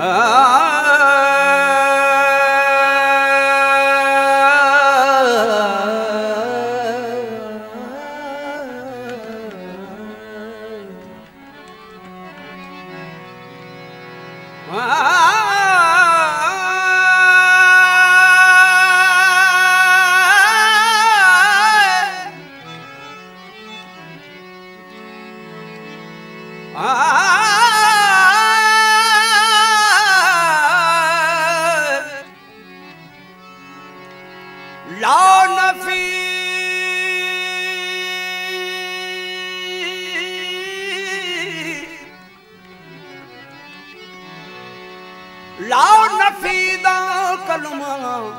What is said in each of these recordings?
लाओ नफीदा कलमा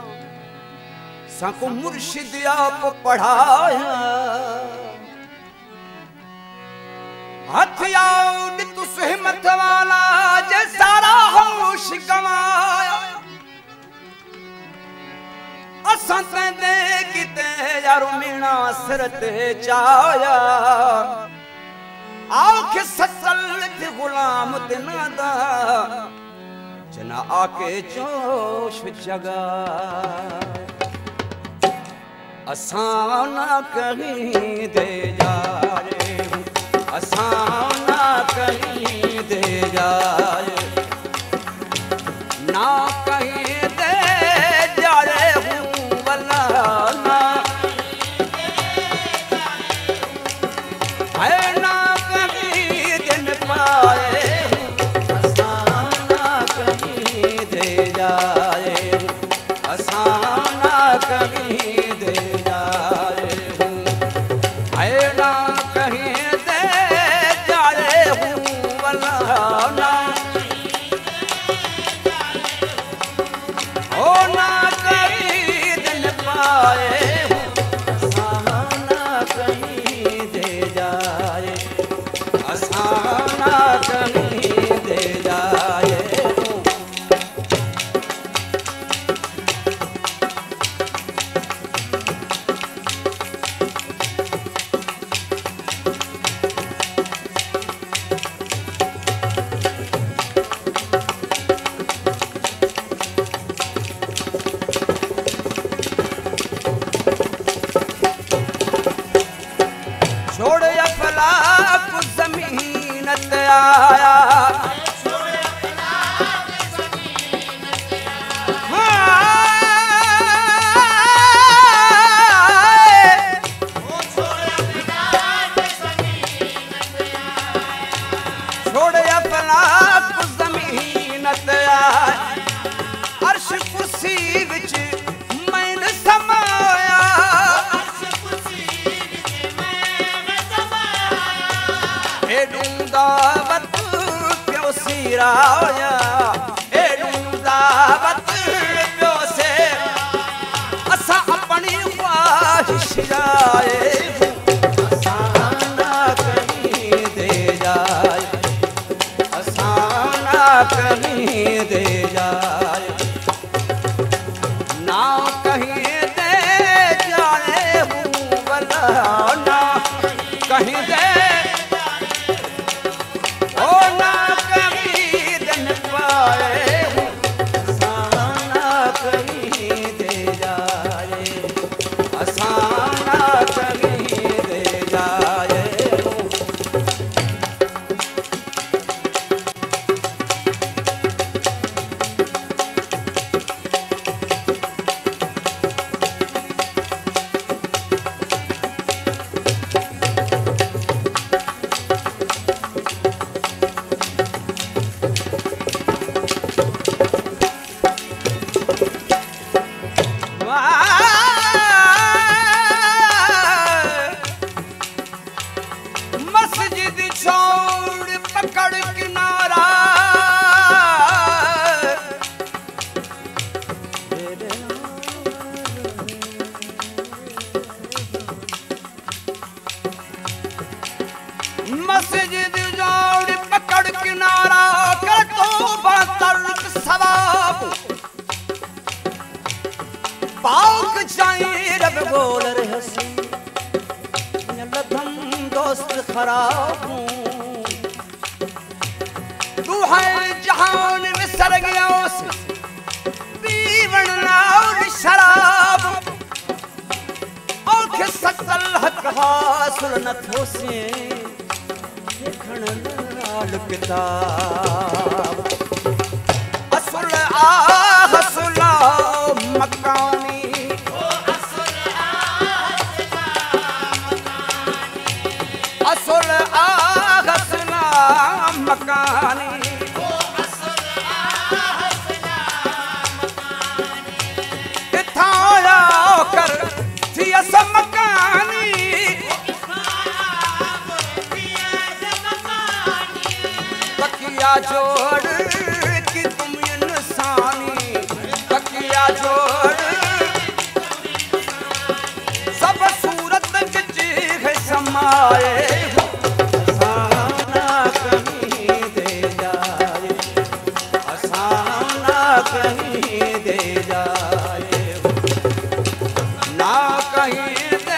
साको मुर्शिद आप पढ़ाया हथियाओ तू हिम्मत वाला जे सारा होश गवाया असां तेंदे किते यारो मीना सिर ते चाया आख ससल ते गुलाम ते नादा जना आके जोश जगा असां ना कहीं दे जा रे असां ना कहीं दे जा रे ना कहीं दे जा रे हूँ वला ना है ना कहीं दिन पाए कहीं दे जाए हूँ है ना कहीं दे जाए हूँ वला ना हो ना कहीं दिन पाए ना कहीं दे जाए ना कहीं दे जाए छोड़ अफलाक ज़मीन ते आया छोड़ अफलाक ज़मीन ते आया अर्श कुर्सी विच मैंने समाया दावत प्यो सिराया दावत प्यो से असा अपनी ख्वाहिश जाए ना कहीं दे जाए ना कहीं दे जाए ना कहीं दे जाए हूँ वला ना कहीं दे मस्जिद जोड़ पकड़ किनारा कर तो बतर्क सवाब पाक जाए रब बोल रहे हसी लधम दोस्त खराब हूँ तू है जहान में सरगियों से पीवण और शराब और सकल हक हासिल न थोसे देखण लाल किताब असुल हसुला मकानी असुल हसुला मकानी तकिया जोड़ कि तुम इंसानी तकिया जोड़ सब सूरत विच है समाए असाना कहीं दे जाए असाना कहीं दे जाए ना कहीं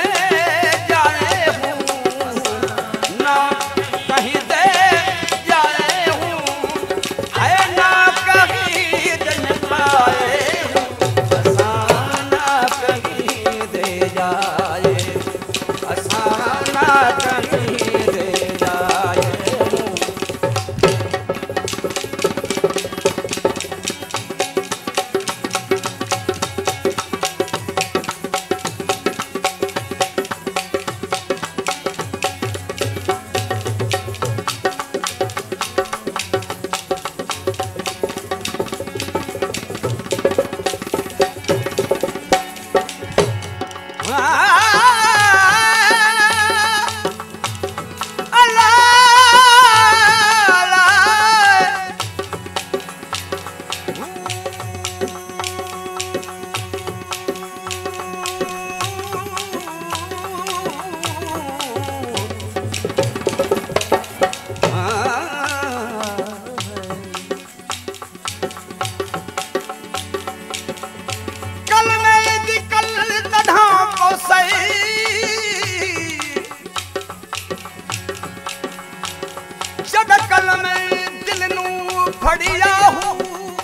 जदकल में दिल नू फड़िया हूँ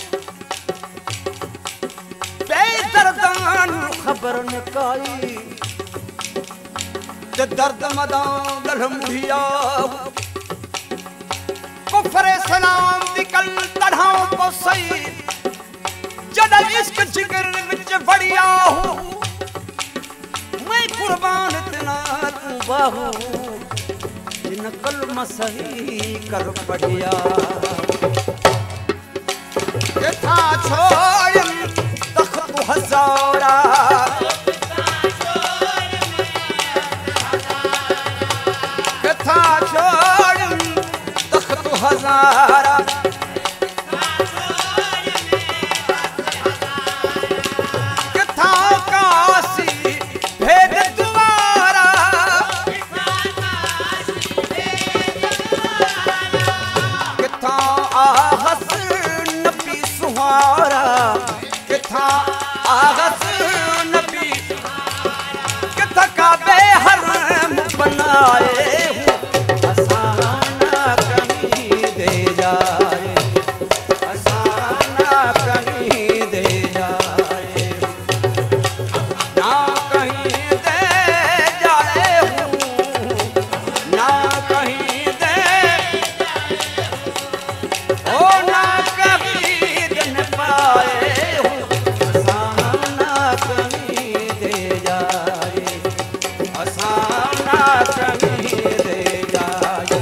बेदर्दान खबर न काई दर्द मदां गल मुहिया कुफरे सलाम दिकल तढ़ां पोसई जद इश्क जिगर विच वड़िया हूँ मैं कुर्बान तना तू बाहू कलमा सही कर बढ़िया था छोड़ तख्त हजारा था छोड़ तख्त हजारा था काशी भेद द्वारा आहस नबी सुहारा किथा आहस नबी किथा काबे हरम बनाए असाना कहीं दे जाए असाना कहीं दे जाए ना कहीं दे जाए ना कहीं दे ना कभी दिन पाए असाना कहीं दे जाए असाना कहीं दे जाए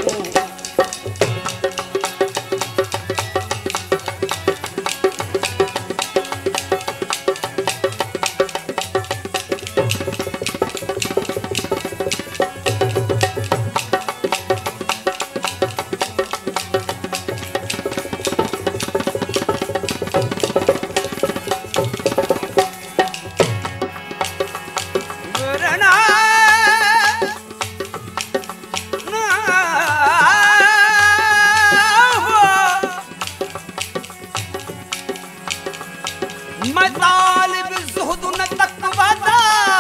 मैं तालिब ज़ुहद न तकवादा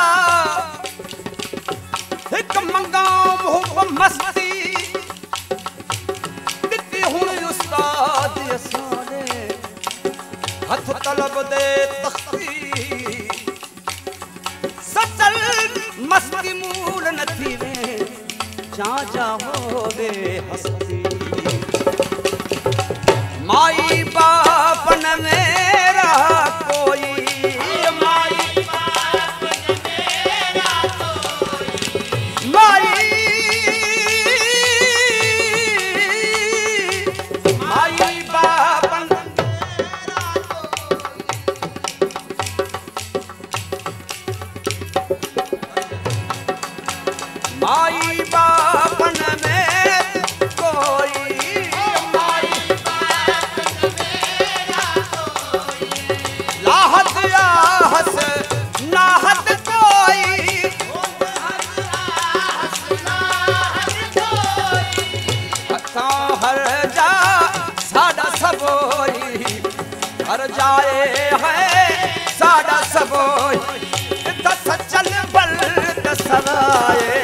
एक मंगा मुहब मस्ती दिती हुण उस्ताद असाने हथ तलब दे तख्ती सचल मस्ती मूल नथी वे जा होवे हस्ती माई बाप न मेरा कोई माई बाप न मेरा कोई माई बाप न माई बाप न में कोई माई बाप न मेरा कोई लाहत आहस नाहत कोई हथा हर जा साडा सबोई हर जाए है साडा सबोई दस चल बल दस सराए